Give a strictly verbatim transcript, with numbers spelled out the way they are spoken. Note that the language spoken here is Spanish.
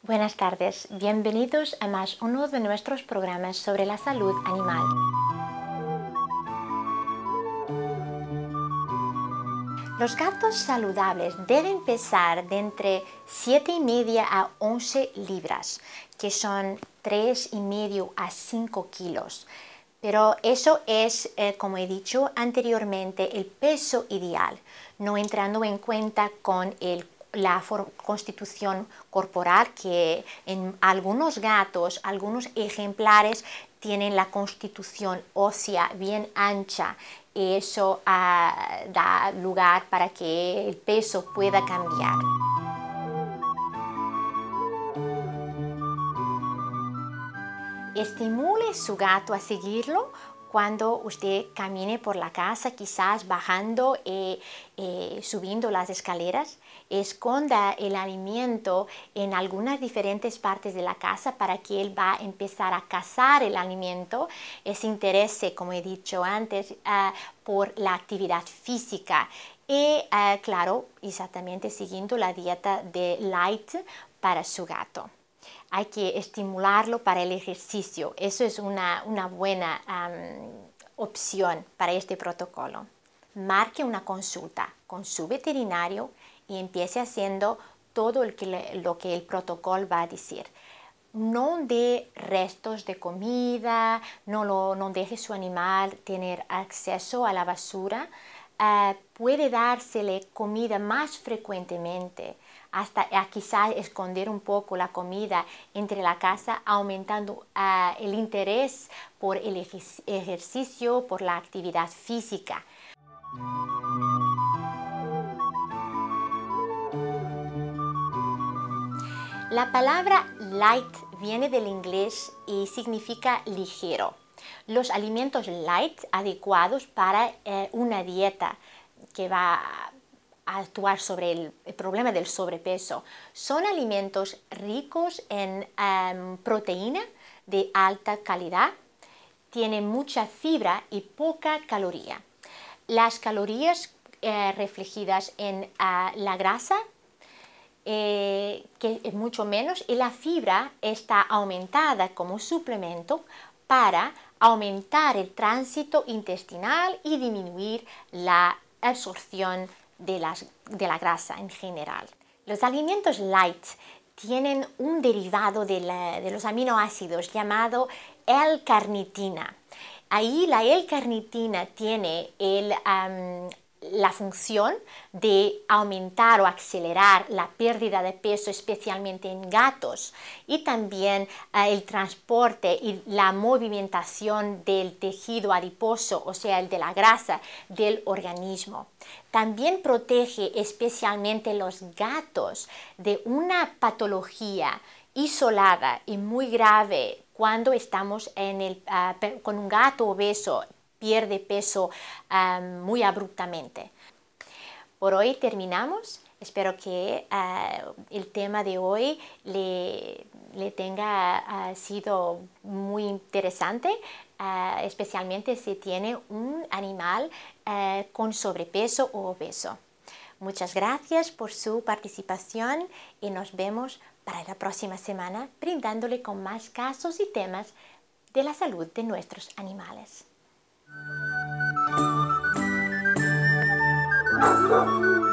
Buenas tardes, bienvenidos a más uno de nuestros programas sobre la salud animal. Los gatos saludables deben pesar de entre siete y media a once libras, que son tres y medio a cinco kilos. Pero eso es, eh, como he dicho anteriormente, el peso ideal, no entrando en cuenta con el la constitución corporal, que en algunos gatos, algunos ejemplares tienen la constitución ósea bien ancha. Eso uh, da lugar para que el peso pueda cambiar. Estimule a su gato a seguirlo cuando usted camine por la casa, quizás bajando y eh, eh, subiendo las escaleras. Esconda el alimento en algunas diferentes partes de la casa para que él va a empezar a cazar el alimento. Es interés, como he dicho antes, uh, por la actividad física. Y uh, claro, exactamente siguiendo la dieta de light para su gato. Hay que estimularlo para el ejercicio. Eso es una, una buena um, opción para este protocolo. Marque una consulta con su veterinario y empiece haciendo todo el que le, lo que el protocolo va a decir. No dé restos de comida, no, lo, no deje su animal tener acceso a la basura. Uh, puede dársele comida más frecuentemente, hasta uh, quizás esconder un poco la comida entre la casa, aumentando uh, el interés por el ej ejercicio, por la actividad física. La palabra light viene del inglés y significa ligero. Los alimentos light adecuados para eh, una dieta que va a actuar sobre el, el problema del sobrepeso son alimentos ricos en um, proteína de alta calidad, tienen mucha fibra y poca caloría. Las calorías eh, reflejadas en uh, la grasa, eh, que es mucho menos, y la fibra está aumentada como suplemento para aumentar el tránsito intestinal y disminuir la absorción de, las, de la grasa en general. Los alimentos light tienen un derivado de, la, de los aminoácidos llamado L-carnitina. Ahí la L-carnitina tiene el, um, la función de aumentar o acelerar la pérdida de peso, especialmente en gatos, y también uh, el transporte y la movimentación del tejido adiposo, o sea, el de la grasa del organismo. También protege especialmente los gatos de una patología isolada y muy grave cuando estamos en el, uh, con un gato obeso, pierde peso um, muy abruptamente. Por hoy terminamos. Espero que uh, el tema de hoy le, le tenga uh, sido muy interesante, uh, especialmente si tiene un animal uh, con sobrepeso o obeso. Muchas gracias por su participación y nos vemos para la próxima semana brindándole con más casos y temas de la salud de nuestros animales.